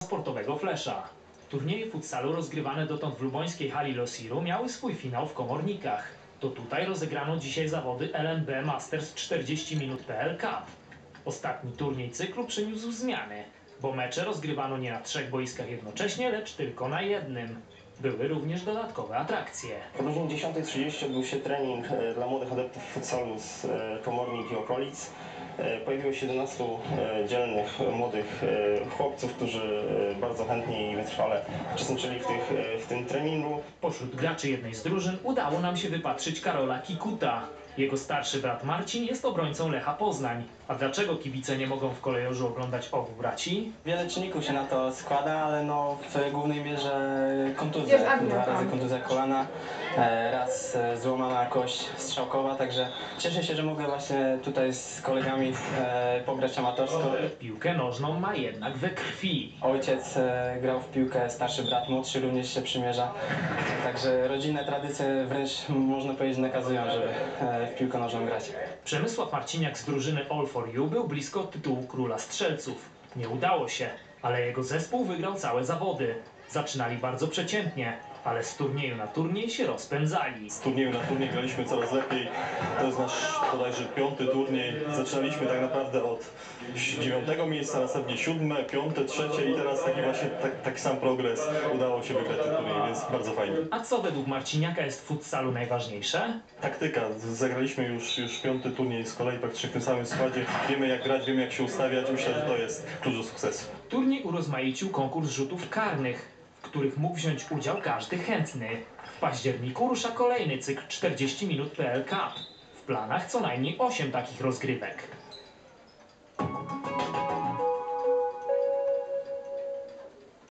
sportowego Flesza. Turnieje futsalu rozgrywane dotąd w lubońskiej hali Losiru miały swój finał w Komornikach. To tutaj rozegrano dzisiaj zawody LNB Masters 40 minut PL Cup. Ostatni turniej cyklu przyniósł zmiany, bo mecze rozgrywano nie na 3 boiskach jednocześnie, lecz tylko na jednym. Były również dodatkowe atrakcje. O godzinie 10:30 odbył się trening dla młodych adeptów futsalu z Komornik i okolic. Pojawiło się 11 dzielnych, młodych chłopców, którzy bardzo chętnie i wytrwale uczestniczyli w tym treningu. Pośród graczy jednej z drużyn udało nam się wypatrzyć Karola Kikuta. Jego starszy brat Marcin jest obrońcą Lecha Poznań. A dlaczego kibice nie mogą w Kolejorzu oglądać obu braci? Wiele czynników się na to składa, ale w głównej mierze kontuzja. 2 razy kontuzja kolana, raz złamana kość strzałkowa, także cieszę się, że mogę właśnie tutaj z kolegami pograć amatorsko. Piłkę nożną ma jednak we krwi. Ojciec grał w piłkę, starszy brat młodszy również się przymierza, także rodzinne tradycje wręcz można powiedzieć nakazują, żeby w piłkę nożną grać. Przemysław Marciniak z drużyny All for You był blisko tytułu króla strzelców. Nie udało się, ale jego zespół wygrał całe zawody. Zaczynali bardzo przeciętnie, ale z turnieju na turniej się rozpędzali. Z turnieju na turniej graliśmy coraz lepiej. To jest nasz bodajże 5. turniej. Zaczynaliśmy tak naprawdę od 9. miejsca, następnie 7., 5., 3. i teraz taki właśnie taki sam progres. Udało się wygrać ten turniej, więc bardzo fajnie. A co według Marciniaka jest w futsalu najważniejsze? Taktyka. Zagraliśmy już 5. turniej z kolei praktycznie w tym samym składzie. Wiemy jak grać, wiemy jak się ustawiać. Myślę, że to jest klucz do sukcesu. Turniej urozmaicił konkurs rzutów karnych, w których mógł wziąć udział każdy chętny. W październiku rusza kolejny cykl 40 minut PL Cup. W planach co najmniej 8 takich rozgrywek.